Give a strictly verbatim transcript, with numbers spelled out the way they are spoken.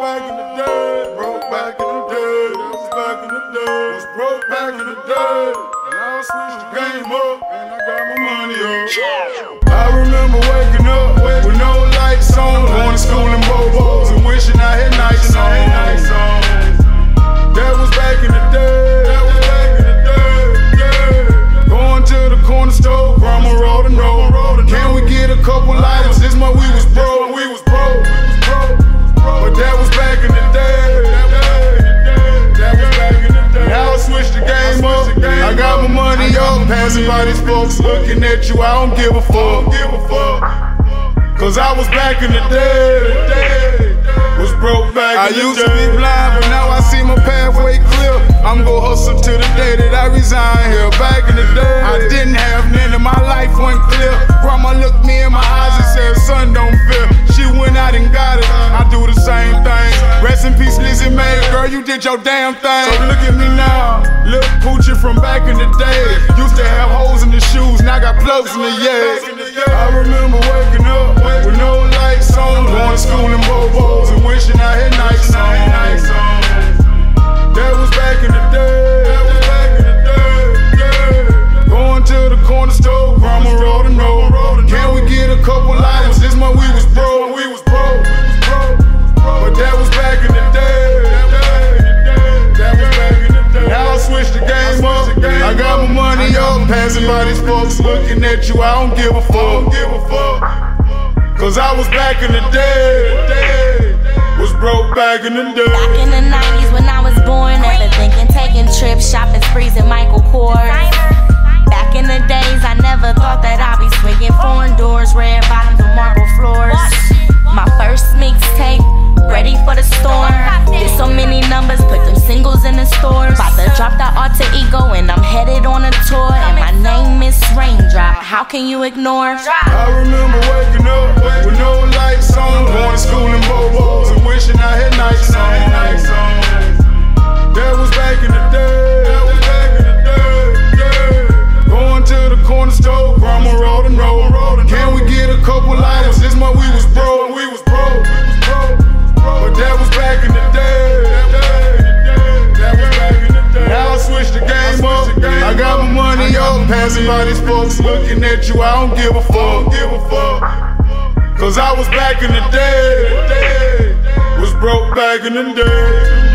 back in the day, broke back in the day, that was back in the day, was broke back in the day. Now I switched the game up, and I got my money up. I remember waking up with no lights on, going to school in Bobos and wishing I had nights on. That was back in the day, that was back in the day, yeah. Going to the corner store, grandma rolled a note. Can we get a couple items? This month we was broke, we was broke, we was broke. But that was back in the day, that was back in the day. Now I switched the game up, I got my money up. Passing by these folks looking at you, I don't give a fuck. Cause I was back in the day, was broke back in the day. I used to be blind, but now I see my pathway clear. I'm gon' hustle till the day that I resign here. Back in the day, I didn't have none of my life went clear. Grandma looked me in my eyes and said, son, don't fear. She went out and got it, I do the same thing. Rest in peace, Lizzie Mae, girl, you did your damn thing. So look at me now, little Poochie from back in the day. Used to have holes in the shoes, now I got plugs in the yay. I remember waking up with no lights on, going to school in Bobos and wishing I had nights on. That was back in the day, that was back in the day, yeah. Going to the corner store, grandma rolled a note. Can we get a couple items? This month we was broke, we was broke, we was broke. But that was back in the day, that was back in the day. Now I switched the game up, I got my money up. Passing by these folks looking at you, I don't give a fuck. Cause I was back in the day, was broke back in the day. Back in the nineties when I was born, never thinking taking trips, shopping sprees in Michael Kors. Back in the days, I never thought that I'd be swinging foreign doors, red bottoms and marble floors. My first mixtape, ready for the storm. Did so many numbers, put them singles in the stores. About to drop that alter ego and I'm headed on a tour. And my name MissRaindrop, how can you ignore? I remember waking up with no lights on, going to school in Bobos and wishing I had nights on. That was back in the day, that was back in the day, yeah. Going to the corner store, grandma rolled a note. Can we get a couple items? This month we was broke, we was broke, we was broke. But that was back in the day, that was back in the day. Now I switched the game up, I got my money up. Passing by these folks looking at you, I don't give a fuck. Cause I was back in the day, was broke back in the day.